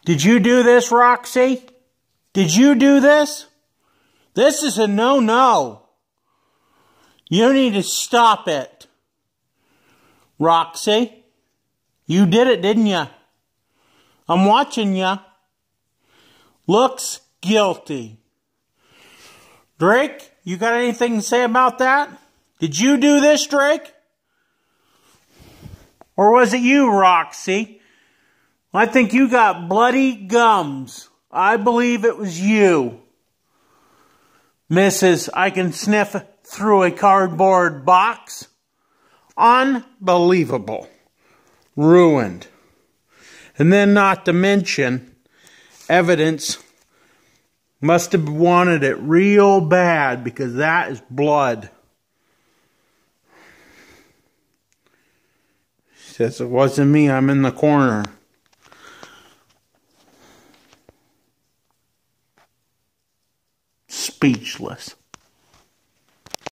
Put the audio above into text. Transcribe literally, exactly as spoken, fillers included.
Did you do this, Roxy? Did you do this? This is a no-no. You need to stop it. Roxy, you did it, didn't you? I'm watching you. Looks guilty. Drake, you got anything to say about that? Did you do this, Drake? Or was it you, Roxy? I think you got bloody gums. I believe it was you. Missus I can sniff through a cardboard box. Unbelievable. Ruined. And then not to mention, evidence must have wanted it real bad because that is blood. She says, it wasn't me, I'm in the corner. Speechless.